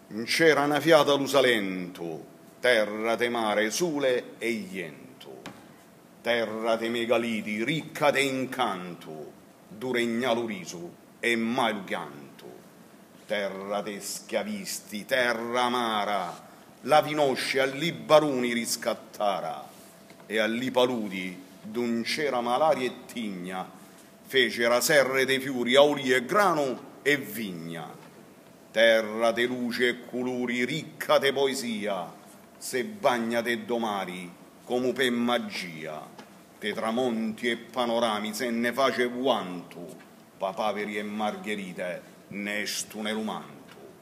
C'era una fiata lu Salento, terra de mare, sole e iento, terra de megaliti, ricca de incanto, duregna lo riso e mai lo pianto, terra de schiavisti, terra amara, la vinosce alli baroni riscattara, e alli paludi, d'un c'era malaria e tigna, fecera serre de fiori, auli e grano e vigna, terra de luce e colori, ricca de poesia, se bagna de domari come per magia, de tramonti e panorami se ne face guanto, papaveri e margherite ne estu nell'umanto,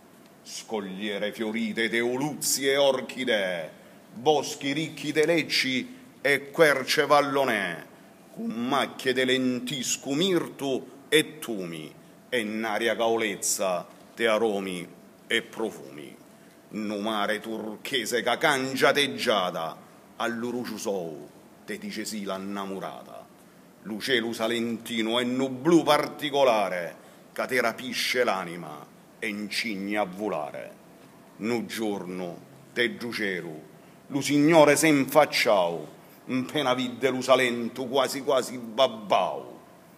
scogliere fiorite de uluzzi e orchidee, boschi ricchi de lecci e querce vallonee, con macchie de lentisco, mirto e tumi, e n'aria caolezza de aromi e profumi. Nu mare turchese ca cangia teggiata, all'uruciu sou te dice sì l'annamorata. Lu cielo salentino è nu blu particolare, ca te rapisce l'anima e incigna a volare. Nu giorno te giuceru, lu signore se infacciau, appena vide lu Salento quasi quasi babbau.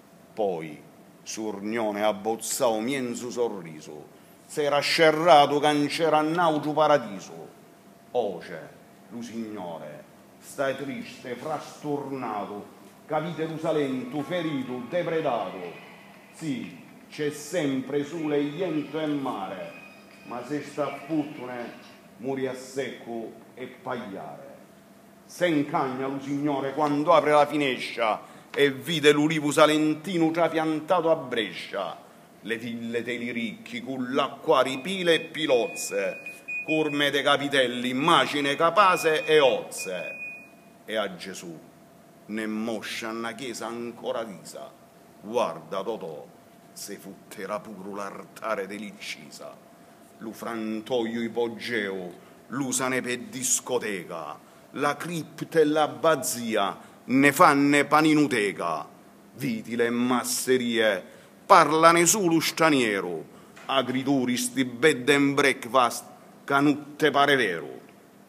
Poi Surnione abbozzau mienzu sorriso, s'era scerrato che c'era naugiu paradiso. Oce, lu signore, stai triste, frastornato, capite lu Salento ferito, depredato. Sì, c'è sempre sole, iento e mare, ma se sta a puttune, muri a secco e pagliare. Se incagna lu signore quando apre la finescia e vide l'ulivo salentino trapiantato a Brescia, le ville dei ricchi con l'acquari pile e pilozze, curme de capitelli, macine capase e ozze. E a Gesù ne moscia una chiesa ancora visa, guarda Totò, se futterà pure l'artare dell'iccisa, lu frantoio ipogeo, l'usane per discoteca, la cripta e l'abbazia ne fanno paninuteca, vitile e masserie, parlane solo straniero, agrituristi, bed and breakfast, canutte pare vero.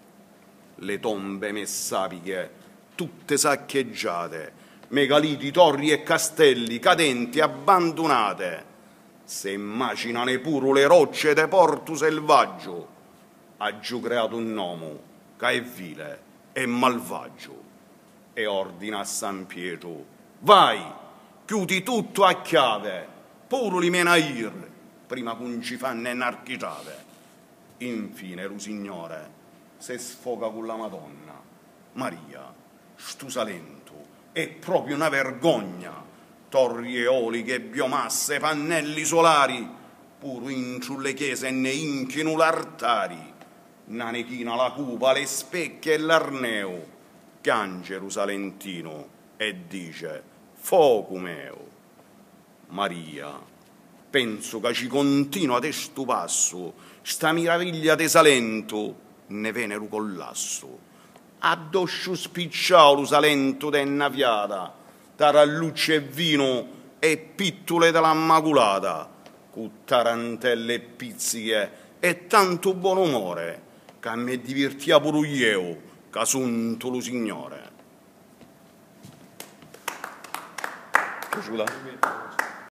Le tombe messapiche, tutte saccheggiate, megaliti, torri e castelli, cadenti, abbandonate, se immaginano pure le rocce de porto selvaggio, ha giù creato un uomo che è vile e malvagio, e ordina a San Pietro: vai, chiudi tutto a chiave, pure li menair, prima che non ci fanno enarchigiave. Infine lo signore se sfoga con la Madonna. Maria, stu Salento è proprio una vergogna, torri eoliche, biomasse, pannelli solari, pure in sulle chiese ne inchino l'artari, nanechina la cupa, le specchie e l'arneo, piange lo salentino e dice: fuoco meo. Maria, penso che ci continua de stu passo, sta meraviglia de Salento, ne vene lo collasso. Addoscio spicciao lo Salento de naviata, tarallucce e vino e pittule della Immacolata, con tarantelle e pizziche e tanto buon umore, che a me divertia pure io, che sunto lo signore. Piaciuta?